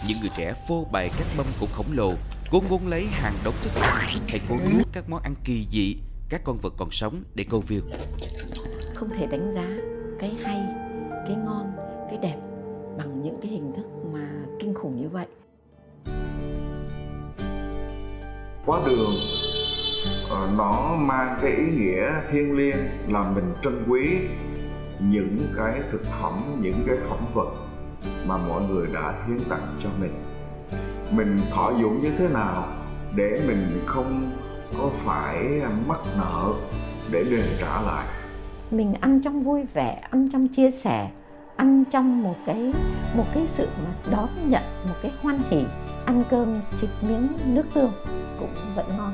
Những người trẻ phô bày các mâm cỗ khổng lồ, cố ngốn lấy hàng đống thức ăn hay cố nuốt các món ăn kỳ dị, các con vật còn sống để câu view. Không thể đánh giá cái hay, cái ngon, cái đẹp bằng những cái hình thức mà kinh khủng như vậy. Quá đường nó mang cái ý nghĩa thiêng liêng là mình trân quý những cái thực phẩm, những cái phẩm vật mà mọi người đã hiến tặng cho mình. Mình thọ dụng như thế nào để mình không có phải mắc nợ để đền trả lại. Mình ăn trong vui vẻ, ăn trong chia sẻ, ăn trong một cái sự mà đón nhận, một cái hoan hỉ. Ăn cơm xịt miếng nước tương cũng vẫn ngon.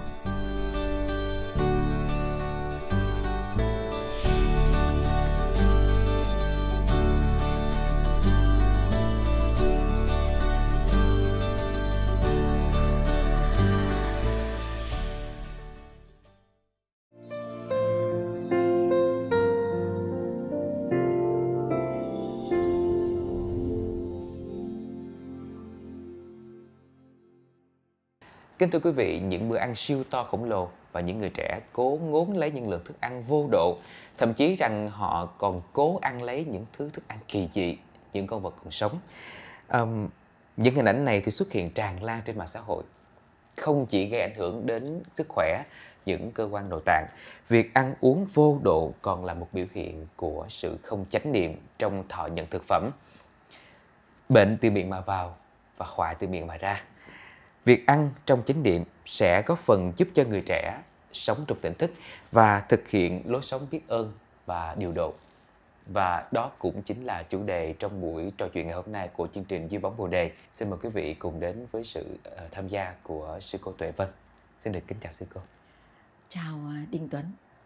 Kính thưa quý vị, những bữa ăn siêu to khổng lồ và những người trẻ cố ngốn lấy những lượng thức ăn vô độ, thậm chí rằng họ còn cố ăn lấy những thứ thức ăn kỳ dị, những con vật còn sống. Những hình ảnh này thì xuất hiện tràn lan trên mạng xã hội, không chỉ gây ảnh hưởng đến sức khỏe, những cơ quan nội tạng. Việc ăn uống vô độ còn là một biểu hiện của sự không chánh niệm trong thọ nhận thực phẩm. Bệnh từ miệng mà vào và hoại từ miệng mà ra. Việc ăn trong chánh niệm sẽ góp phần giúp cho người trẻ sống trong tỉnh thức và thực hiện lối sống biết ơn và điều độ. Và đó cũng chính là chủ đề trong buổi trò chuyện ngày hôm nay của chương trình Dưới bóng Bồ đề. Xin mời quý vị cùng đến với sự tham gia của sư cô Tuệ Vân. Xin được kính chào sư cô. Chào Đinh Tuấn.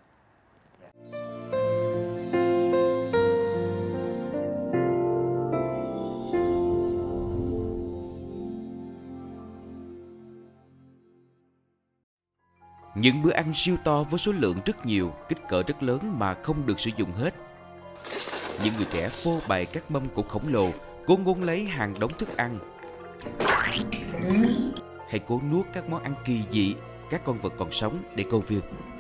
Những bữa ăn siêu to với số lượng rất nhiều, kích cỡ rất lớn mà không được sử dụng hết. Những người trẻ phô bày các mâm cỗ khổng lồ, cố ngốn lấy hàng đống thức ăn hay cố nuốt các món ăn kỳ dị, các con vật còn sống để câu view.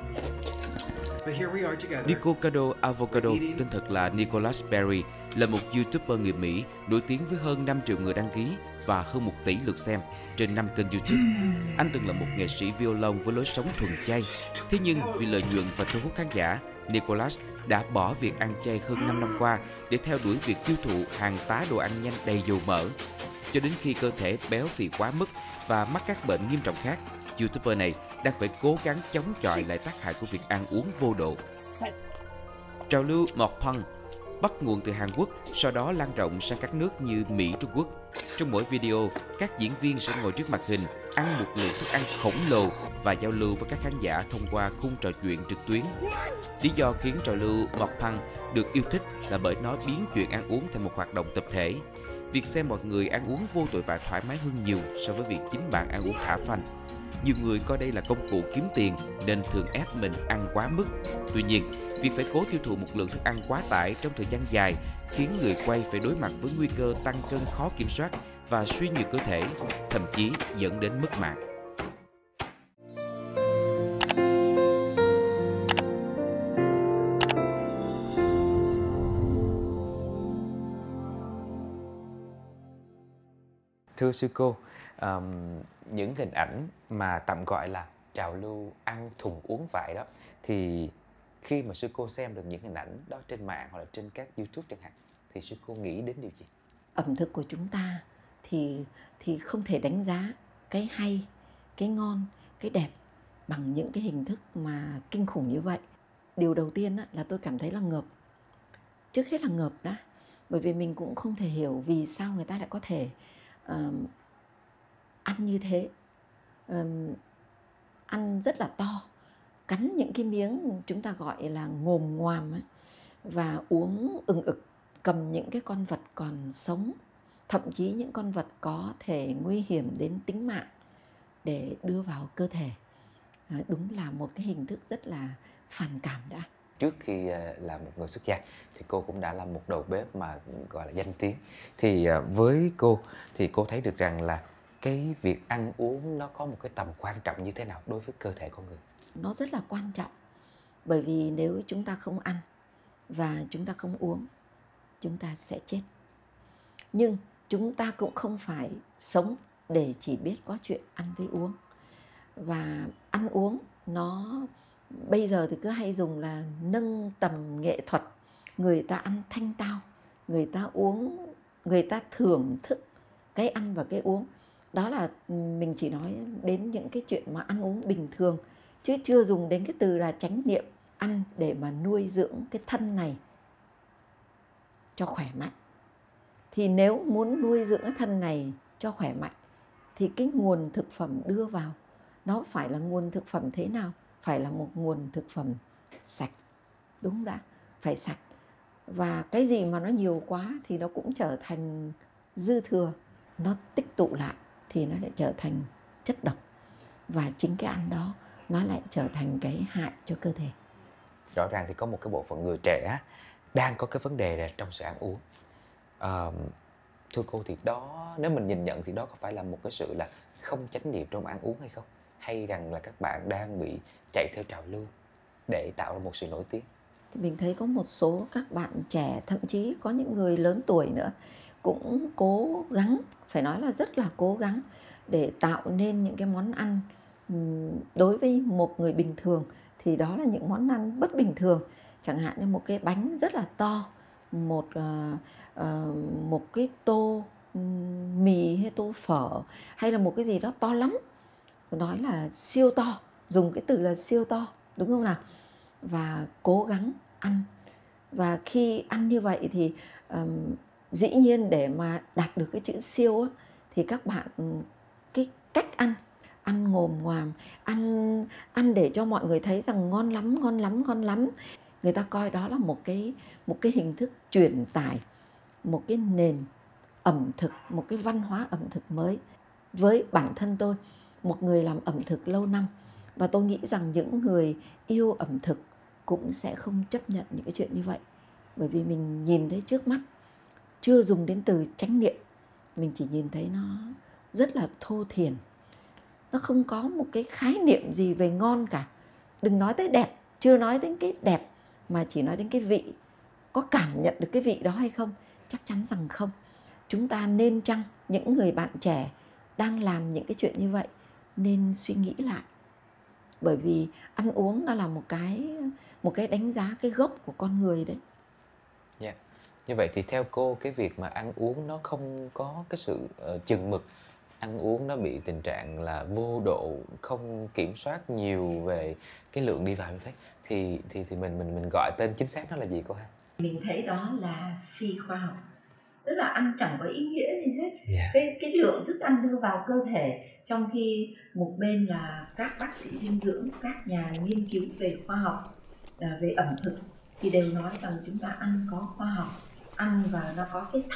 Nicocado Avocado, tên thật là Nicholas Berry, là một YouTuber người Mỹ nổi tiếng với hơn 5 triệu người đăng ký và hơn 1 tỷ lượt xem trên 5 kênh YouTube. Anh từng là một nghệ sĩ violon với lối sống thuần chay. Thế nhưng vì lợi nhuận và thu hút khán giả, Nicholas đã bỏ việc ăn chay hơn 5 năm qua để theo đuổi việc tiêu thụ hàng tá đồ ăn nhanh đầy dầu mỡ. Cho đến khi cơ thể béo phì quá mức và mắc các bệnh nghiêm trọng khác, YouTuber này đang phải cố gắng chống chọi lại tác hại của việc ăn uống vô độ. Trào lưu mukbang bắt nguồn từ Hàn Quốc, sau đó lan rộng sang các nước như Mỹ, Trung Quốc. Trong mỗi video, các diễn viên sẽ ngồi trước màn hình, ăn một lượng thức ăn khổng lồ và giao lưu với các khán giả thông qua khung trò chuyện trực tuyến. Lý do khiến trào lưu mukbang được yêu thích là bởi nó biến chuyện ăn uống thành một hoạt động tập thể. Việc xem mọi người ăn uống vô tội vạ thoải mái hơn nhiều so với việc chính bạn ăn uống thả phanh. Nhiều người coi đây là công cụ kiếm tiền nên thường ép mình ăn quá mức. Tuy nhiên, việc phải cố tiêu thụ một lượng thức ăn quá tải trong thời gian dài khiến người quay phải đối mặt với nguy cơ tăng cân khó kiểm soát và suy nhược cơ thể, thậm chí dẫn đến mất mạng. Thưa sư cô, những hình ảnh mà tạm gọi là trào lưu ăn thùng uống vải đó, thì khi mà sư cô xem được những hình ảnh đó trên mạng hoặc là trên các YouTube chẳng hạn, thì sư cô nghĩ đến điều gì? Ẩm thực của chúng ta thì không thể đánh giá cái hay, cái ngon, cái đẹp bằng những cái hình thức mà kinh khủng như vậy. Điều đầu tiên là tôi cảm thấy là ngợp. Trước hết là ngợp đã, bởi vì mình cũng không thể hiểu vì sao người ta lại có thể ăn như thế, ăn rất là to, cắn những cái miếng chúng ta gọi là ngồm ngoàm ấy, và uống ừng ực, cầm những cái con vật còn sống, thậm chí những con vật có thể nguy hiểm đến tính mạng để đưa vào cơ thể. Đúng là một cái hình thức rất là phản cảm đã. trước khi là một người xuất gia thì cô cũng đã là một đầu bếp mà gọi là danh tiếng. Thì với cô thì cô thấy được rằng là cái việc ăn uống nó có một cái tầm quan trọng như thế nào đối với cơ thể con người? Nó rất là quan trọng, bởi vì nếu chúng ta không ăn và chúng ta không uống, chúng ta sẽ chết. Nhưng chúng ta cũng không phải sống để chỉ biết có chuyện ăn với uống. Và ăn uống nó bây giờ thì cứ hay dùng là nâng tầm nghệ thuật. Người ta ăn thanh tao, người ta uống, người ta thưởng thức cái ăn và cái uống. Đó là mình chỉ nói đến những cái chuyện mà ăn uống bình thường, chứ chưa dùng đến cái từ là chánh niệm ăn để mà nuôi dưỡng cái thân này cho khỏe mạnh. Thì nếu muốn nuôi dưỡng cái thân này cho khỏe mạnh thì cái nguồn thực phẩm đưa vào nó phải là nguồn thực phẩm thế nào? Phải là một nguồn thực phẩm sạch, đúng đã, phải sạch. Và cái gì mà nó nhiều quá thì nó cũng trở thành dư thừa, nó tích tụ lại thì nó lại trở thành chất độc. Và chính cái ăn đó nó lại trở thành cái hại cho cơ thể. Rõ ràng thì có một cái bộ phận người trẻ đang có cái vấn đề này trong sự ăn uống. Thưa cô thì đó, nếu mình nhìn nhận thì đó có phải là một cái sự là không chánh niệm trong ăn uống hay không? Hay rằng là các bạn đang bị chạy theo trào lưu để tạo ra một sự nổi tiếng? Thì mình thấy có một số các bạn trẻ, thậm chí có những người lớn tuổi nữa cũng cố gắng, phải nói là rất là cố gắng để tạo nên những cái món ăn đối với một người bình thường thì đó là những món ăn bất bình thường. Chẳng hạn như một cái bánh rất là to, một cái tô mì hay tô phở, hay là một cái gì đó to lắm, nói là siêu to, dùng cái từ là siêu to, đúng không nào? Và cố gắng ăn. Và khi ăn như vậy thì dĩ nhiên để mà đạt được cái chữ siêu á, thì các bạn cái cách ăn ngồm ngoàm, ăn để cho mọi người thấy rằng ngon lắm, ngon lắm, ngon lắm. Người ta coi đó là một cái hình thức truyền tải một cái nền ẩm thực, một cái văn hóa ẩm thực mới. Với bản thân tôi, một người làm ẩm thực lâu năm, và tôi nghĩ rằng những người yêu ẩm thực cũng sẽ không chấp nhận những cái chuyện như vậy. Bởi vì mình nhìn thấy trước mắt, chưa dùng đến từ chánh niệm, mình chỉ nhìn thấy nó rất là thô thiển. Nó không có một cái khái niệm gì về ngon cả. Đừng nói tới đẹp, chưa nói đến cái đẹp, mà chỉ nói đến cái vị. Có cảm nhận được cái vị đó hay không? Chắc chắn rằng không. Chúng ta nên chăng những người bạn trẻ đang làm những cái chuyện như vậy nên suy nghĩ lại. Bởi vì ăn uống nó là một cái đánh giá cái gốc của con người đấy. Yeah. Như vậy thì theo cô, cái việc mà ăn uống nó không có cái sự chừng mực, ăn uống nó bị tình trạng là vô độ, không kiểm soát nhiều về cái lượng đi vào như thế, thì mình gọi tên chính xác nó là gì cô ha? Mình thấy đó là phi khoa học. Tức là ăn chẳng có ý nghĩa gì hết. Yeah. Cái lượng thức ăn đưa vào cơ thể, trong khi một bên là các bác sĩ dinh dưỡng, các nhà nghiên cứu về khoa học, về ẩm thực thì đều nói rằng chúng ta ăn có khoa học, ăn và nó có cái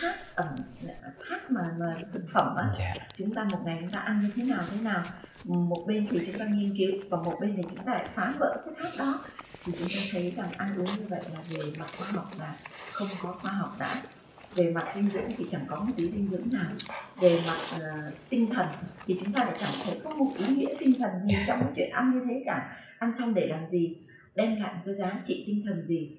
thác mà thực phẩm á. Yeah. Chúng ta một ngày chúng ta ăn như thế nào, một bên thì chúng ta nghiên cứu và một bên thì chúng ta lại phá vỡ cái thác đó. Thì chúng ta thấy rằng ăn uống như vậy là về mặt khoa học là không có khoa học đã. Về mặt dinh dưỡng thì chẳng có một tí dinh dưỡng nào. Về mặt tinh thần thì chúng ta lại cảm thấy có một ý nghĩa tinh thần gì trong cái chuyện ăn như thế cả. Ăn xong để làm gì? Đem lại một cái giá trị tinh thần gì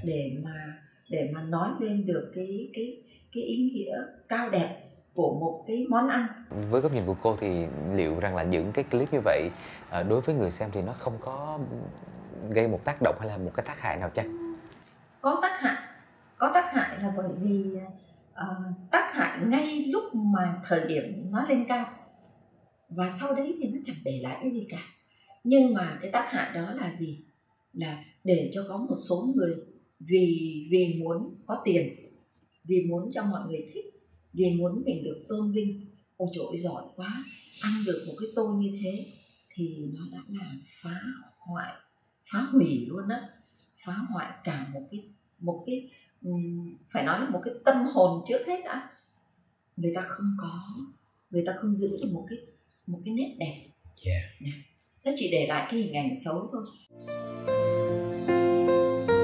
để mà nói lên được cái ý nghĩa cao đẹp của một cái món ăn. Với góc nhìn của cô thì liệu rằng là những cái clip như vậy đối với người xem thì nó không có gây một tác động hay là một cái tác hại nào chăng? Có tác hại là bởi vì tác hại ngay lúc mà thời điểm nó lên cao, và sau đấy thì nó chẳng để lại cái gì cả. Nhưng mà cái tác hại đó là gì? Là để cho có một số người vì muốn có tiền, vì muốn cho mọi người thích, vì muốn mình được tôn vinh, ôi trời ơi giỏi quá, ăn được một cái tô như thế, thì nó đã là phá hủy luôn á, phá hoại cả một cái phải nói là một cái tâm hồn trước hết đã. Người ta không giữ được một cái nét đẹp. Yeah. Nó chỉ để lại cái hình ảnh xấu thôi.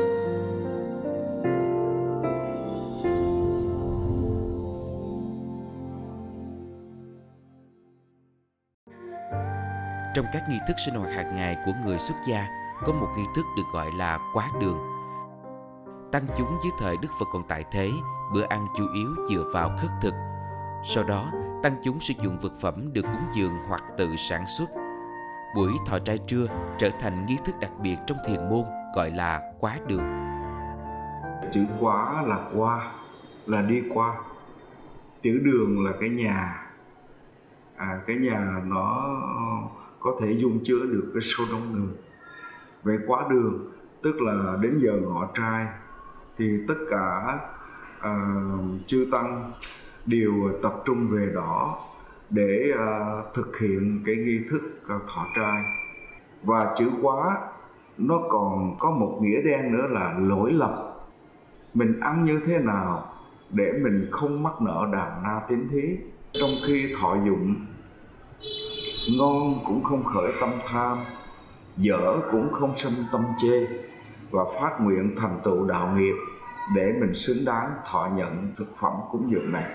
Trong các nghi thức sinh hoạt hàng ngày của người xuất gia, có một nghi thức được gọi là quá đường. Tăng chúng dưới thời Đức Phật còn tại thế, bữa ăn chủ yếu dựa vào khất thực. Sau đó, tăng chúng sử dụng vật phẩm được cúng dường hoặc tự sản xuất. Buổi thọ trai trưa trở thành nghi thức đặc biệt trong thiền môn gọi là quá đường. Chữ quá là qua, là đi qua. Chữ đường là cái nhà. Cái nhà nó có thể dung chứa được cái số đông người. Về quá đường tức là đến giờ ngọ trai thì tất cả chư tăng đều tập trung về đó để thực hiện cái nghi thức thọ trai. Và chữ quá nó còn có một nghĩa đen nữa là lỗi lầm. Mình ăn như thế nào để mình không mắc nợ đàn na tín thí. Trong khi thọ dụng, ngon cũng không khởi tâm tham, dở cũng không sinh tâm chê, và phát nguyện thành tựu đạo nghiệp để mình xứng đáng thọ nhận thực phẩm cúng dường này.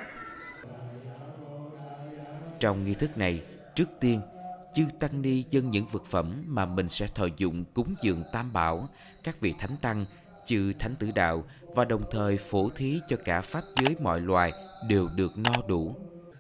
Trong nghi thức này, trước tiên, chư tăng ni dâng những vật phẩm mà mình sẽ thọ dụng cúng dường Tam Bảo, các vị thánh tăng, chư thánh tử đạo, và đồng thời phổ thí cho cả pháp giới mọi loài đều được no đủ.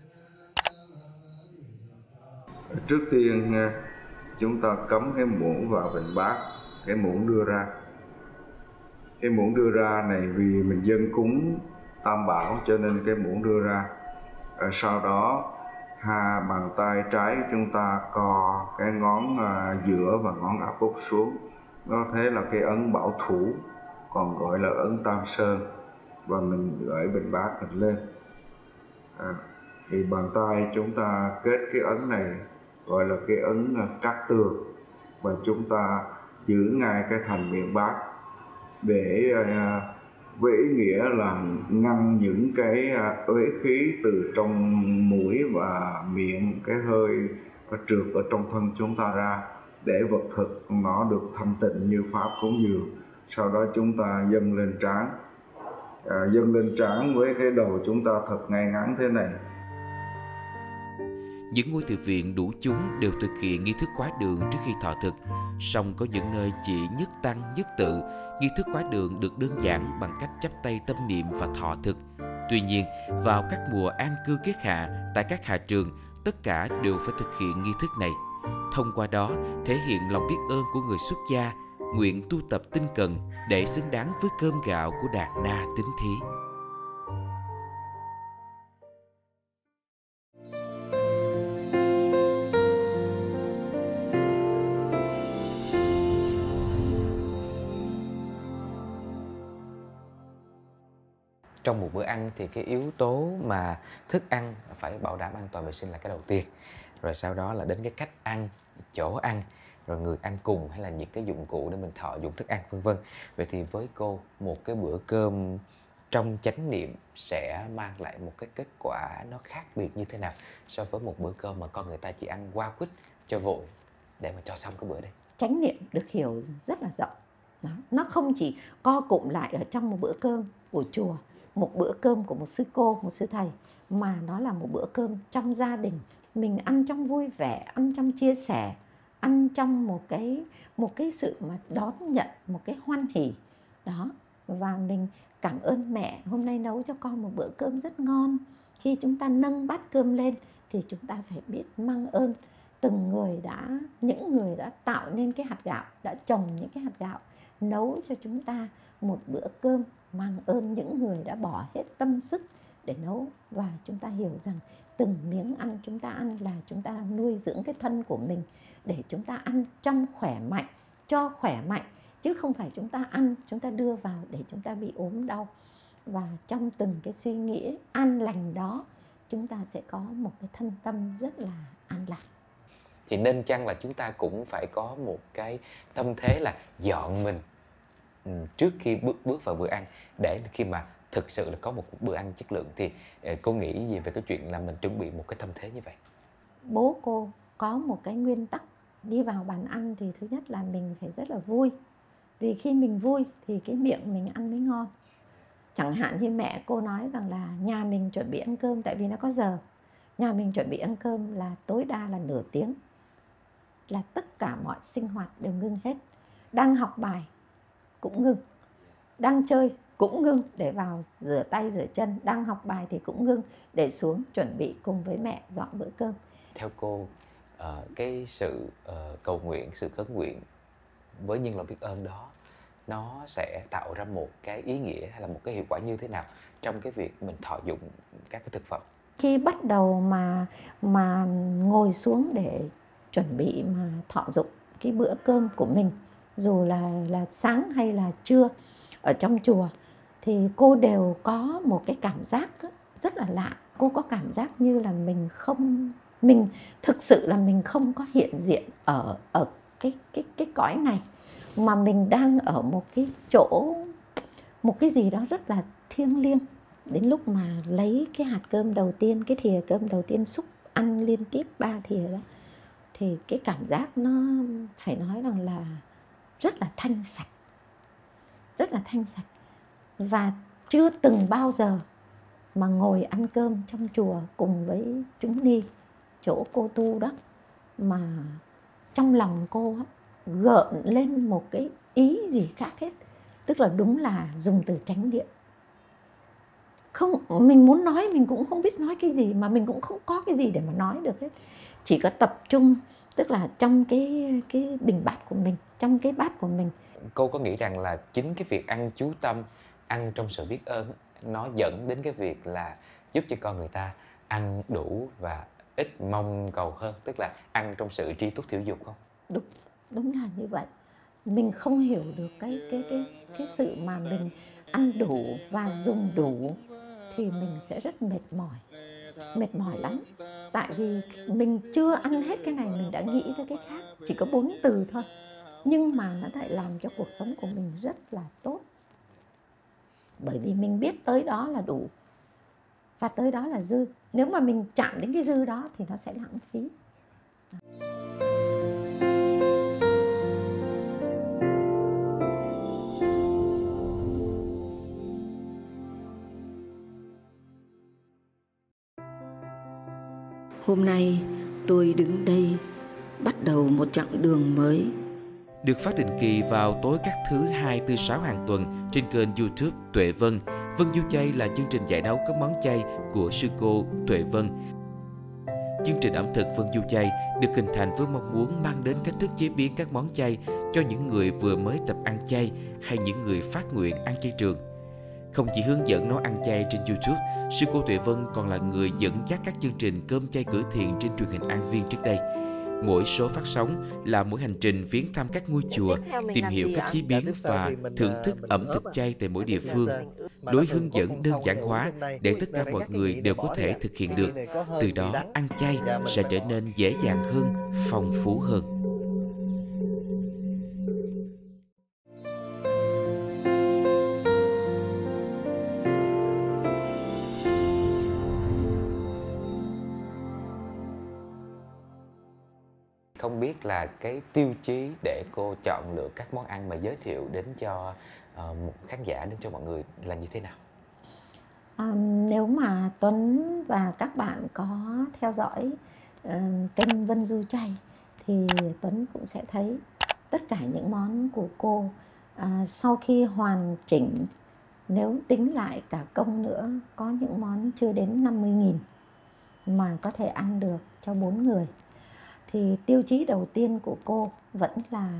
Trước tiên chúng ta cắm cái muỗng vào bình bát, cái muỗng đưa ra. Cái muỗng đưa ra này vì mình dâng cúng Tam Bảo cho nên cái muỗng đưa ra. Sau đó hai bàn tay trái chúng ta co cái ngón giữa và ngón áp út xuống. Nó thế là cái ấn bảo thủ, còn gọi là ấn Tam Sơn, và mình gửi bình bát mình lên. Thì bàn tay chúng ta kết cái ấn này gọi là cái ấn cát tường, và chúng ta giữ ngay cái thành miệng bát để với ý nghĩa là ngăn những cái uế khí từ trong mũi và miệng, cái hơi trượt ở trong thân chúng ta ra, để vật thực nó được thanh tịnh như pháp cúng dường. Sau đó chúng ta dâng lên trán, dâng lên trán với cái đầu chúng ta thật ngay ngắn thế này. Những ngôi từ viện đủ chúng đều thực hiện nghi thức quá đường trước khi thọ thực. Song có những nơi chỉ nhất tăng nhất tự, nghi thức quá đường được đơn giản bằng cách chắp tay tâm niệm và thọ thực. Tuy nhiên, vào các mùa an cư kiết hạ, tại các hạ trường, tất cả đều phải thực hiện nghi thức này. Thông qua đó, thể hiện lòng biết ơn của người xuất gia, nguyện tu tập tinh cần để xứng đáng với cơm gạo của đàn na tín thí. Trong một bữa ăn thì cái yếu tố mà thức ăn phải bảo đảm an toàn vệ sinh là cái đầu tiên. Rồi sau đó là đến cái cách ăn, chỗ ăn, rồi người ăn cùng hay là những cái dụng cụ để mình thọ dụng thức ăn vân vân. Vậy thì với cô, một cái bữa cơm trong chánh niệm sẽ mang lại một cái kết quả nó khác biệt như thế nào so với một bữa cơm mà con người ta chỉ ăn qua quýt cho vội để mà cho xong cái bữa đấy? Chánh niệm được hiểu rất là rộng. Đó. Nó không chỉ co cụm lại ở trong một bữa cơm của chùa, một bữa cơm của một sư cô, một sư thầy, mà nó là một bữa cơm trong gia đình. Mình ăn trong vui vẻ, ăn trong chia sẻ, ăn trong một cái sự mà đón nhận, một cái hoan hỉ. Đó. Và mình cảm ơn mẹ hôm nay nấu cho con một bữa cơm rất ngon. Khi chúng ta nâng bát cơm lên thì chúng ta phải biết mang ơn những người đã tạo nên cái hạt gạo, đã trồng những cái hạt gạo, nấu cho chúng ta một bữa cơm, mang ơn những người đã bỏ hết tâm sức để nấu. Và chúng ta hiểu rằng từng miếng ăn chúng ta ăn là chúng ta nuôi dưỡng cái thân của mình, để chúng ta ăn trong khỏe mạnh, cho khỏe mạnh, chứ không phải chúng ta ăn, chúng ta đưa vào để chúng ta bị ốm đau. Và trong từng cái suy nghĩ an lành đó, chúng ta sẽ có một cái thân tâm rất là an lạc. Thì nên chăng là chúng ta cũng phải có một cái tâm thế là dọn mình trước khi bước vào bữa ăn, để khi mà thực sự là có một bữa ăn chất lượng. Thì cô nghĩ gì về cái chuyện là mình chuẩn bị một cái tâm thế như vậy? Bố cô có một cái nguyên tắc đi vào bàn ăn thì thứ nhất là mình phải rất là vui. Vì khi mình vui thì cái miệng mình ăn mới ngon. Chẳng hạn như mẹ cô nói rằng là nhà mình chuẩn bị ăn cơm, tại vì nó có giờ. Nhà mình chuẩn bị ăn cơm là tối đa là nửa tiếng. là tất cả mọi sinh hoạt đều ngưng hết. Đang học bài cũng ngưng, đang chơi cũng ngưng để vào rửa tay rửa chân, đang học bài thì cũng ngưng để xuống chuẩn bị cùng với mẹ dọn bữa cơm. Theo cô, cái sự cầu nguyện, sự khấn nguyện với những lòng biết ơn đó, nó sẽ tạo ra một cái ý nghĩa hay là một cái hiệu quả như thế nào trong cái việc mình thọ dụng các cái thực phẩm? Khi bắt đầu mà ngồi xuống để chuẩn bị mà thọ dụng cái bữa cơm của mình, dù là sáng hay là trưa ở trong chùa, thì cô đều có một cái cảm giác rất là lạ. Cô có cảm giác như là mình thực sự là mình không có hiện diện ở cái cõi này, mà mình đang ở một cái chỗ, một cái gì đó rất là thiêng liêng. Đến lúc mà lấy cái hạt cơm đầu tiên, cái thìa cơm đầu tiên xúc ăn liên tiếp 3 thìa đó, thì cái cảm giác nó phải nói rằng là rất là thanh sạch, rất là thanh sạch. Và chưa từng bao giờ mà ngồi ăn cơm trong chùa cùng với chúng ni chỗ cô tu đó mà trong lòng cô gợn lên một cái ý gì khác hết. Tức là đúng là dùng từ chánh niệm. Không, mình muốn nói mình cũng không biết nói cái gì, mà mình cũng không có cái gì để mà nói được hết. Chỉ có tập trung, tức là trong cái bình bát của mình, trong cái bát của mình. Cô có nghĩ rằng là chính cái việc ăn chú tâm, ăn trong sự biết ơn, nó dẫn đến cái việc là giúp cho con người ta ăn đủ và ít mong cầu hơn, tức là ăn trong sự tri túc thiểu dục không? Đúng là như vậy. Mình không hiểu được cái sự mà mình ăn đủ và dùng đủ thì mình sẽ rất mệt mỏi lắm. Tại vì mình chưa ăn hết cái này mình đã nghĩ tới cái khác, chỉ có 4 từ thôi, nhưng mà nó lại làm cho cuộc sống của mình rất là tốt. Bởi vì mình biết tới đó là đủ và tới đó là dư. Nếu mà mình chạm đến cái dư đó thì nó sẽ lãng phí. Hôm nay tôi đứng đây bắt đầu một chặng đường mới. Được phát định kỳ vào tối các thứ 2, 4, 6 hàng tuần trên kênh YouTube Tuệ Vân. Vân Du Chay là chương trình dạy nấu các món chay của sư cô Tuệ Vân. Chương trình ẩm thực Vân Du Chay được hình thành với mong muốn mang đến cách thức chế biến các món chay cho những người vừa mới tập ăn chay hay những người phát nguyện ăn chay trường. Không chỉ hướng dẫn nấu ăn chay trên YouTube, sư cô Tuệ Vân còn là người dẫn dắt các chương trình cơm chay cửa thiện trên truyền hình An Viên trước đây. Mỗi số phát sóng là mỗi hành trình viếng thăm các ngôi chùa, tìm hiểu cách chế biến và thưởng thức ẩm thực chay tại mỗi địa phương. Lối hướng dẫn đơn giản hóa để tất cả mọi người đều có thể thực hiện được. Từ đó ăn chay sẽ trở nên dễ dàng hơn, phong phú hơn. Không biết là cái tiêu chí để cô chọn lựa các món ăn mà giới thiệu đến cho một khán giả, đến cho mọi người là như thế nào? Nếu mà Tuấn và các bạn có theo dõi kênh Vân Du Chay thì Tuấn cũng sẽ thấy tất cả những món của cô sau khi hoàn chỉnh, nếu tính lại cả công nữa, có những món chưa đến 50.000 mà có thể ăn được cho 4 người. Thì tiêu chí đầu tiên của cô vẫn là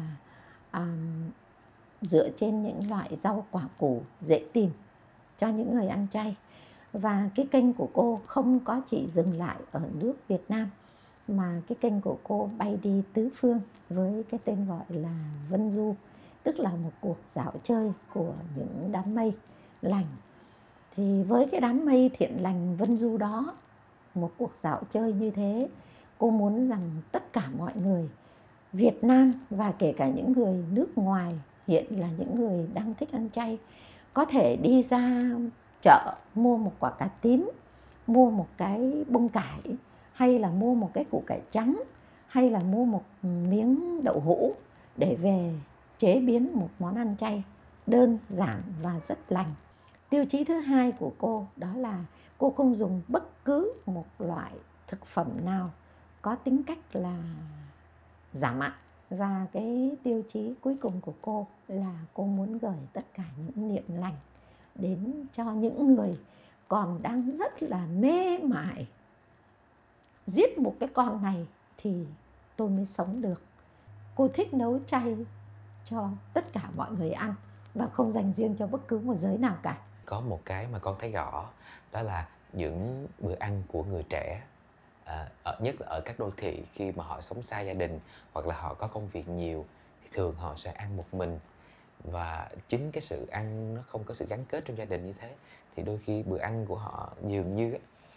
dựa trên những loại rau quả củ dễ tìm cho những người ăn chay. Và cái kênh của cô không có chỉ dừng lại ở nước Việt Nam, mà cái kênh của cô bay đi tứ phương với cái tên gọi là Vân Du, tức là một cuộc dạo chơi của những đám mây lành. Thì với cái đám mây thiện lành Vân Du đó, một cuộc dạo chơi như thế, cô muốn rằng tất cả mọi người Việt Nam và kể cả những người nước ngoài hiện là những người đang thích ăn chay có thể đi ra chợ mua một quả cà tím, mua một cái bông cải, hay là mua một cái củ cải trắng, hay là mua một miếng đậu hũ để về chế biến một món ăn chay đơn giản và rất lành. Tiêu chí thứ hai của cô đó là cô không dùng bất cứ một loại thực phẩm nào có tính cách là giảm mặn. Và cái tiêu chí cuối cùng của cô là cô muốn gửi tất cả những niệm lành đến cho những người còn đang rất là mê mải. Giết một cái con này thì tôi mới sống được. Cô thích nấu chay cho tất cả mọi người ăn và không dành riêng cho bất cứ một giới nào cả. Có một cái mà con thấy rõ, đó là những bữa ăn của người trẻ, nhất là ở các đô thị, khi mà họ sống xa gia đình hoặc là họ có công việc nhiều thì thường họ sẽ ăn một mình. Và chính cái sự ăn nó không có sự gắn kết trong gia đình như thế thì đôi khi bữa ăn của họ dường như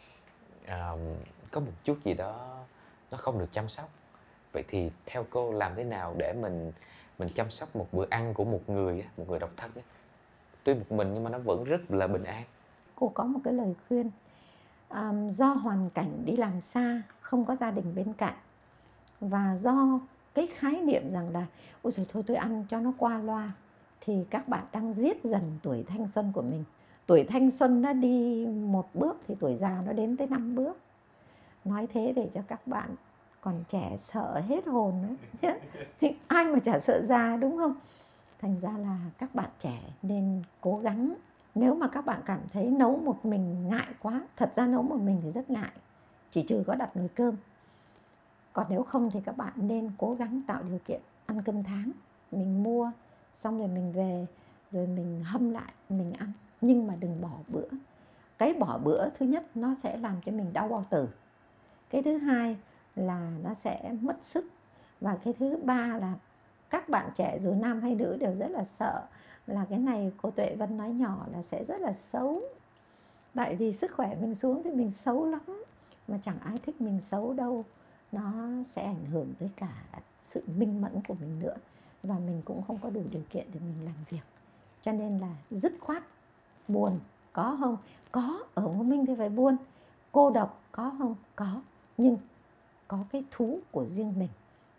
có một chút gì đó nó không được chăm sóc. Vậy thì theo cô làm thế nào để mình chăm sóc một bữa ăn của một người độc thân ấy, tuy một mình nhưng mà nó vẫn rất là bình an? Cô có một cái lời khuyên. Do hoàn cảnh đi làm xa, không có gia đình bên cạnh, và do cái khái niệm rằng là ôi trời thôi tôi ăn cho nó qua loa, thì các bạn đang giết dần tuổi thanh xuân của mình. Tuổi thanh xuân nó đi một bước thì tuổi già nó đến tới 5 bước. Nói thế để cho các bạn còn trẻ sợ hết hồn nữa. Thì ai mà chả sợ già, đúng không? Thành ra là các bạn trẻ nên cố gắng. Nếu mà các bạn cảm thấy nấu một mình ngại quá, thật ra nấu một mình thì rất ngại, chỉ trừ có đặt nồi cơm. Còn nếu không thì các bạn nên cố gắng tạo điều kiện ăn cơm tháng. Mình mua xong rồi mình về, rồi mình hâm lại, mình ăn. Nhưng mà đừng bỏ bữa. Cái bỏ bữa thứ nhất nó sẽ làm cho mình đau bao tử. Cái thứ hai là nó sẽ mất sức. Và cái thứ ba là các bạn trẻ dù nam hay nữ đều rất là sợ là cái này cô Tuệ Vân nói nhỏ là sẽ rất là xấu. Tại vì sức khỏe mình xuống thì mình xấu lắm. Mà chẳng ai thích mình xấu đâu. Nó sẽ ảnh hưởng tới cả sự minh mẫn của mình nữa. Và mình cũng không có đủ điều kiện để mình làm việc. Cho nên là dứt khoát. Buồn có không? Có, ở một mình thì phải buồn. Cô độc có không? Có. Nhưng có cái thú của riêng mình.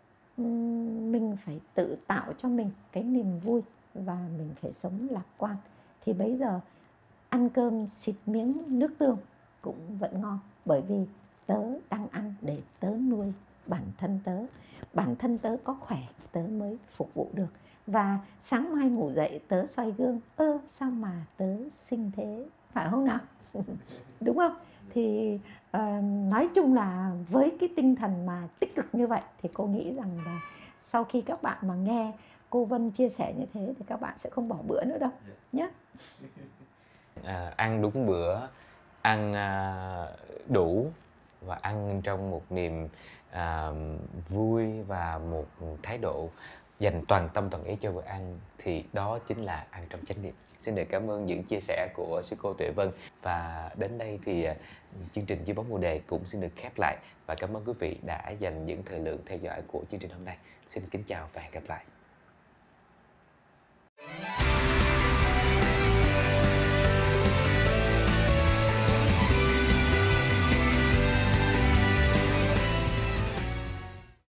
Mình phải tự tạo cho mình cái niềm vui và mình phải sống lạc quan. Thì bây giờ ăn cơm xịt miếng nước tương cũng vẫn ngon. Bởi vì tớ đang ăn để tớ nuôi bản thân tớ. Bản thân tớ có khỏe tớ mới phục vụ được. Và sáng mai ngủ dậy tớ xoay gương, sao mà tớ xinh thế, phải không nào? Đúng không? Thì nói chung là với cái tinh thần mà tích cực như vậy thì cô nghĩ rằng là sau khi các bạn mà nghe cô Vân chia sẻ như thế thì các bạn sẽ không bỏ bữa nữa đâu nhé. Ăn đúng bữa, ăn đủ và ăn trong một niềm vui và một thái độ dành toàn tâm toàn ý cho bữa ăn, thì đó chính là ăn trong chánh niệm. Xin được cảm ơn những chia sẻ của sư cô Tuệ Vân. Và đến đây thì chương trình Dưới Bóng Bồ Đề cũng xin được khép lại. Và cảm ơn quý vị đã dành những thời lượng theo dõi của chương trình hôm nay. Xin kính chào và hẹn gặp lại.